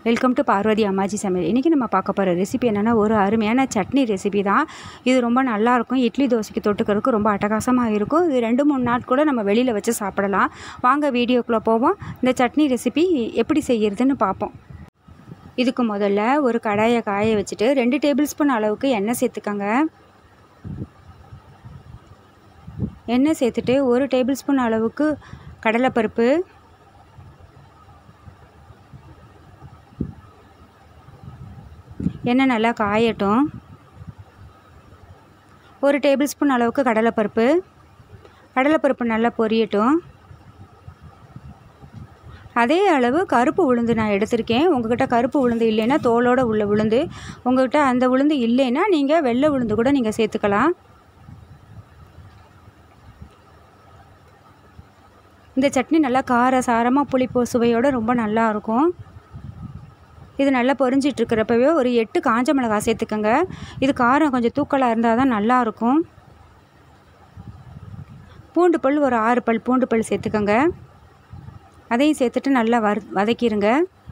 Welcome to Parvati அம்மாஜி சமையல். இன்றைக்கி நம்ம பார்க்க போகிற ரெசிபி என்னென்னா, ஒரு அருமையான சட்னி ரெசிபி தான். இது ரொம்ப நல்லாயிருக்கும். இட்லி தோசைக்கு தொட்டுக்கிறதுக்கு ரொம்ப அட்டகாசமாக இருக்கும். இது 2-3 நாள் கூட நம்ம வெளியில் வச்சு சாப்பிடலாம். வாங்க வீடியோக்குள்ளே போவோம். இந்த சட்னி ரெசிபி எப்படி செய்கிறதுன்னு பார்ப்போம். இதுக்கு முதல்ல ஒரு கடாயை காய வச்சுட்டு 2 டேபிள் ஸ்பூன் அளவுக்கு எண்ணெய் சேர்த்துக்கோங்க. எண்ணெய் சேர்த்துட்டு 1 டேபிள் ஸ்பூன் அளவுக்கு கடலைப்பருப்பு, எண்ணெய் நல்லா காயட்டும். 1 டேபிள் ஸ்பூன் அளவுக்கு கடலைப்பருப்பு நல்லா பொரியட்டும். அதே அளவு கருப்பு உளுந்து நான் எடுத்திருக்கேன். உங்கள்கிட்ட கருப்பு உளுந்து இல்லைன்னா தோலோடு உள்ள உளுந்து, உங்கள்கிட்ட அந்த உளுந்து இல்லைன்னா நீங்கள் வெள்ளை உளுந்து கூட நீங்கள் சேர்த்துக்கலாம். இந்த சட்னி நல்லா கார சாரமாக புளிப்பு சுவையோடு ரொம்ப நல்லாயிருக்கும். இது நல்லா பொரிஞ்சிட்ருக்கிறப்பவே ஒரு 8 காஞ்ச மிளகாய் சேர்த்துக்கோங்க. இது காரம் கொஞ்சம் தூக்கலாக இருந்தால் தான் நல்லாயிருக்கும். பூண்டு பல் ஒரு 6 பல் பூண்டு பல் சேர்த்துக்கோங்க. அதையும் சேர்த்துட்டு நல்லா வதக்கிடுங்க.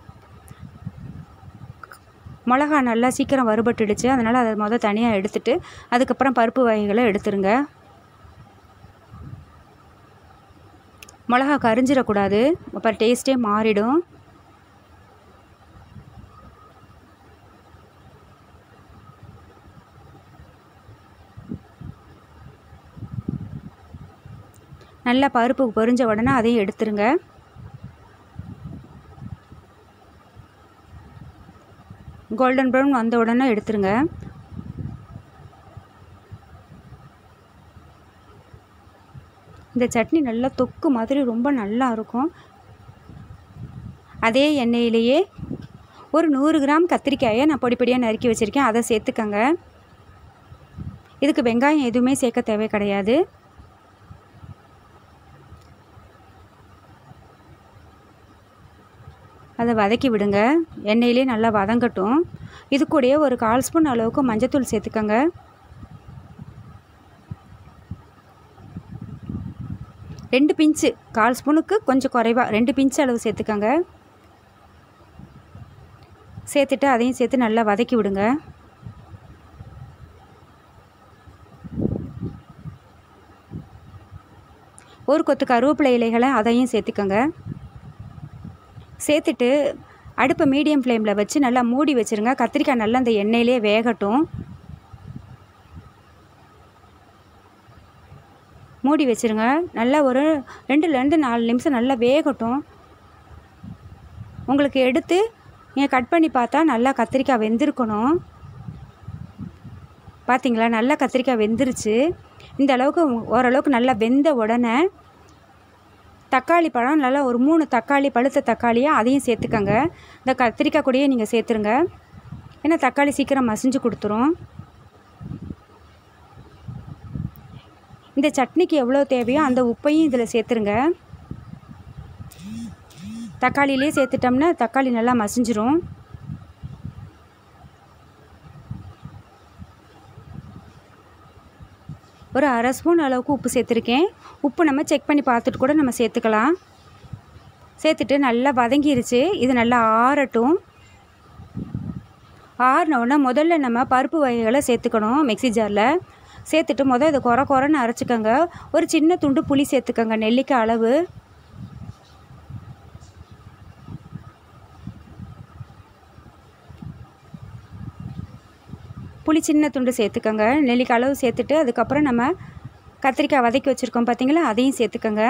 மிளகா நல்லா சீக்கிரம் வறுபட்டுடுச்சு, அதனால் அதை தனியாக எடுத்துட்டு அதுக்கப்புறம் பருப்பு வகைகளை எடுத்துருங்க. மிளகா கரிஞ்சிடக்கூடாது, அப்புறம் டேஸ்ட்டே மாறிடும். நல்லா பருப்பு பொரிஞ்ச உடனே அதையும் எடுத்துருங்க. கோல்டன் ப்ரௌன் வந்த உடனே எடுத்துருங்க. இந்த சட்னி நல்லா தொக்கு மாதிரி ரொம்ப நல்லா இருக்கும். அதே எண்ணெயிலேயே ஒரு 100 கிராம் கத்திரிக்காயை நான் பொடியாக நறுக்கி வச்சுருக்கேன், அதை சேர்த்துக்கங்க. இதுக்கு வெங்காயம் எதுவுமே சேர்க்க தேவை கிடையாது. அதை வதக்கி விடுங்க. எண்ணெயிலே நல்லா வதங்கட்டும். இது கூடயே ஒரு 1/4 ஸ்பூன் அளவுக்கு மஞ்சத்தூள் சேர்த்துக்கோங்க. ரெண்டு பிஞ்சு, 1/4 ஸ்பூனுக்கு கொஞ்சம் குறைவாக 2 பிஞ்சு அளவு சேர்த்துக்கோங்க. சேர்த்துட்டு அதையும் சேர்த்து நல்லா வதக்கி விடுங்க. ஒரு கொத்து கருவேப்பிலை இலைகளை அதையும் சேர்த்துக்கோங்க. சேர்த்துட்டு அடுப்பை மீடியம் ஃப்ளேமில் வச்சு நல்லா மூடி வச்சுருங்க. கத்திரிக்காய் நல்லா அந்த எண்ணெயிலே வேகட்டும். மூடி வச்சுருங்க. நல்லா ஒரு 2-4 நிமிஷம் நல்லா வேகட்டும். உங்களுக்கு எடுத்து நீங்கள் கட் பண்ணி பார்த்தா நல்லா கத்திரிக்காய் வெந்திருக்கணும். பார்த்தீங்களா, நல்லா கத்திரிக்காய் வெந்துருச்சு. இந்த அளவுக்கு ஓரளவுக்கு நல்லா வெந்த உடனே தக்காளி பழம் நல்லா ஒரு 3 தக்காளி, பழுத்த தக்காளியாக அதையும் சேர்த்துக்கங்க. இந்த கத்திரிக்காய் கூடயே நீங்கள் சேர்த்துருங்க, ஏன்னா தக்காளி சீக்கிரம் மசிஞ்சு கொடுத்துரும். இந்த சட்னிக்கு எவ்வளோ தேவையோ அந்த உப்பையும் இதில் சேர்த்துருங்க. தக்காளியிலே சேர்த்துட்டோம்னா தக்காளி நல்லா மசிஞ்சிரும். ஒரு 1/2 ஸ்பூன் அளவுக்கு உப்பு சேர்த்துருக்கேன். உப்பு நம்ம செக் பண்ணி பார்த்துட்டு கூட நம்ம சேர்த்துக்கலாம். சேர்த்துட்டு நல்லா வதங்கிருச்சு. இது நல்லா ஆறட்டும். ஆறினோடனே முதல்ல நம்ம பருப்பு வகைகளை சேர்த்துக்கணும். மிக்ஸி ஜாரில் சேர்த்துட்டு இதை குறைன்னு அரைச்சிக்கோங்க. ஒரு சின்ன துண்டு புளி சேர்த்துக்கோங்க, நெல்லிக்காய் அளவு. புளி சின்ன துண்டு சேர்த்துக்கோங்க, நெல்லிக்காய் அளவு சேர்த்துட்டு அதுக்கப்புறம் நம்ம கத்திரிக்காய் வதக்கி வச்சுருக்கோம் பார்த்தீங்களா, அதையும் சேர்த்துக்கோங்க.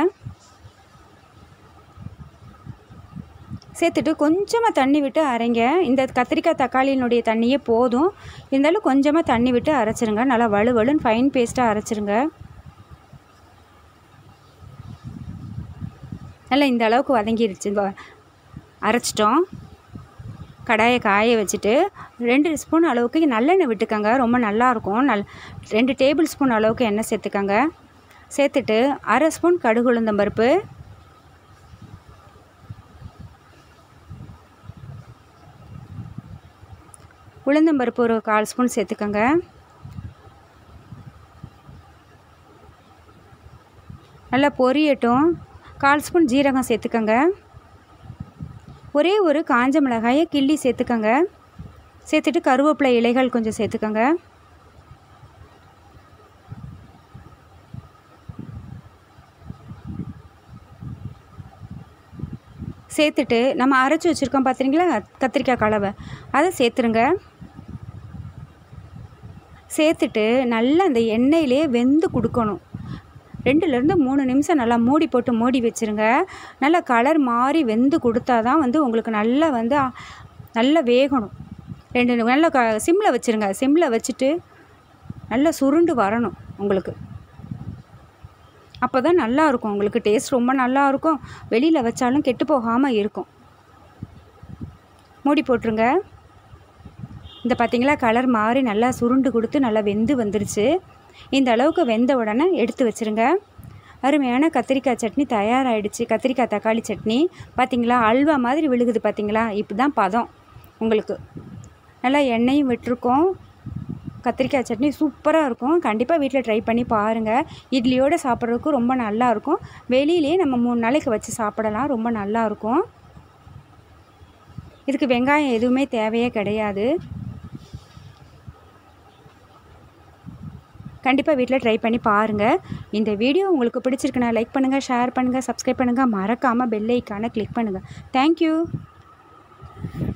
சேர்த்துட்டு கொஞ்சமாக தண்ணி விட்டு அரைங்க. இந்த கத்திரிக்காய் தக்காளியினுடைய தண்ணியே போதும். இருந்தாலும் கொஞ்சமாக தண்ணி விட்டு அரைச்சிருங்க. நல்லா வலுவலுன்னு ஃபைன் பேஸ்ட்டாக அரைச்சிருங்க. நல்லா இந்த அளவுக்கு வதங்கிடுச்சு. அரைச்சிட்டோம். கடாயை காய வச்சுட்டு 2 ஸ்பூன் அளவுக்கு நல்லெண்ணெய் விட்டுக்கோங்க, ரொம்ப நல்லாயிருக்கும். 2 டேபிள் ஸ்பூன் அளவுக்கு எண்ணெய் சேர்த்துக்கோங்க. சேர்த்துட்டு 1/2 ஸ்பூன் கடுகு உளுந்தம்பருப்பு, ஒரு 1/4 ஸ்பூன் சேர்த்துக்கோங்க. நல்லா பொரியட்டும். 1/4 ஸ்பூன் ஜீரகம் சேர்த்துக்கோங்க. ஒரே ஒரு காஞ்ச மிளகாயை கிள்ளி சேர்த்துக்கோங்க. சேர்த்துட்டு கருவேப்பிலை இலைகள் கொஞ்சம் சேர்த்துக்கோங்க. சேர்த்துட்டு நம்ம அரைச்சி வச்சுருக்கோம் பார்த்தீங்களா கத்திரிக்காய் கலவை, அதை சேர்த்துருங்க. சேர்த்துட்டு நல்லா அந்த எண்ணெயிலே வெந்து கொடுக்கணும். 2லேருந்து 3 நிமிஷம் நல்லா மூடி போட்டு மூடி வச்சுருங்க. நல்லா கலர் மாறி வெந்து கொடுத்தா தான் உங்களுக்கு நல்லா நல்லா வேகணும். 2 நல்லா சிம்மில் வச்சுருங்க. சிம்மில் வச்சுட்டு நல்லா சுருண்டு வரணும் உங்களுக்கு. அப்போ தான் நல்லாயிருக்கும் உங்களுக்கு. டேஸ்ட் ரொம்ப நல்லாயிருக்கும். வெளியில் வச்சாலும் கெட்டு போகாமல் இருக்கும். மூடி போட்டுருங்க. இந்த பார்த்திங்களா கலர் மாறி நல்லா சுருண்டு கொடுத்து நல்லா வெந்து வந்துருச்சு. இந்த அளவுக்கு வெந்த உடனே எடுத்து வச்சுருங்க. அருமையான கத்திரிக்காய் சட்னி தயாராகிடுச்சு. கத்திரிக்காய் தக்காளி சட்னி பார்த்திங்களா அல்வா மாதிரி விழுகுது பார்த்திங்களா. இப்படி தான் பதம் உங்களுக்கு. நல்லா எண்ணெயும் விட்டுருக்கோம். கத்திரிக்காய் சட்னி சூப்பராக இருக்கும். கண்டிப்பாக வீட்டில் ட்ரை பண்ணி பாருங்கள். இட்லியோடு சாப்பிட்றதுக்கு ரொம்ப நல்லாயிருக்கும். வெளியிலே நம்ம 3 நாளைக்கு வச்சு சாப்பிடலாம். ரொம்ப நல்லாயிருக்கும். இதுக்கு வெங்காயம் எதுவுமே தேவையே கிடையாது. கண்டிப்பாக வீட்டில் ட்ரை பண்ணி பாருங்கள். இந்த வீடியோ உங்களுக்கு பிடிச்சிருக்குன்னா லைக் பண்ணுங்கள், ஷேர் பண்ணுங்கள், சப்ஸ்கிரைப் பண்ணுங்கள். மறக்காமல் பெல் ஐக்கானை கிளிக் பண்ணுங்கள். தேங்க்யூ.